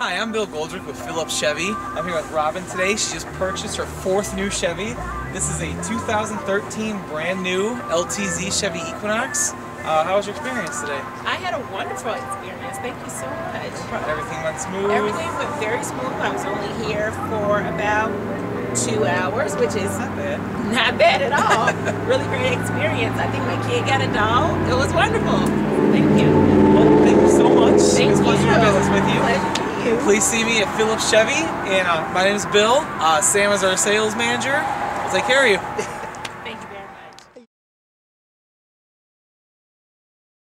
Hi, I'm Bill Goldrick with Phillips Chevy. I'm here with Robin today. She just purchased her 4th new Chevy. This is a 2013 brand new LTZ Chevy Equinox. How was your experience today? I had a wonderful experience. Thank you so much. Everything went smooth? Everything went very smooth. I was only here for about 2 hours, which is not bad. Not bad at all. Really great experience. I think my kid got a dog. It was wonderful. Thank you. Well, thank you so much. Thank It was a pleasure you. to business with you. Pleasure to you. Please see me at Phillips Chevy, and my name is Bill. Sam is our sales manager. I'll take care of you.